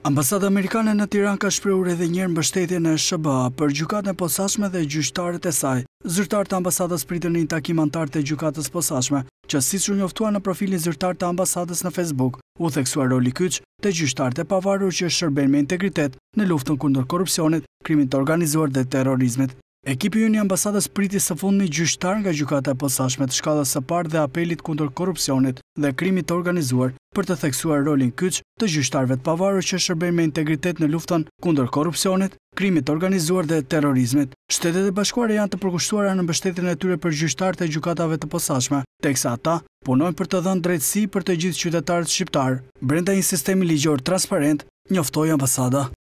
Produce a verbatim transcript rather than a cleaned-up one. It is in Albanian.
Ambasada amerikane në Tiranë ka shprehur edhe një herë mbështetjen e S B A për gjykatën e posaçme dhe gjyqtarët e saj. Zyrtarët e ambasadës pritën në një takim antar të gjykatës posaçme, që siç u njoftua në profilin zyrtar të ambasadës në Facebook, u theksua roli kyç të gjyqtarët e pavarur që shërben me integritet në luftën kundër korrupsionit, krimit të organizuar dhe terrorizmit. Ekipi ynë i ambasadës priti së fundmi gjyqtar nga gjykata e posaçme të shkallës së parë dhe apelit kundër korrupsionit dhe krimit të organizuar për të theksuar rolin kyç të gjyqtarëve të pavarur që shërbejnë me integritet në luftën kundër korrupsionit, krimit të organizuar dhe terrorizmit. Shtetet e Bashkuara janë të përkushtuara në mbështetjen e tyre për gjyqtarët e gjykatave të posaçme, teksa ata punojnë për të dhënë drejtësi për të gjithë qytetarët shqiptar brenda një sistemi ligjor transparent, njoftoi ambasada.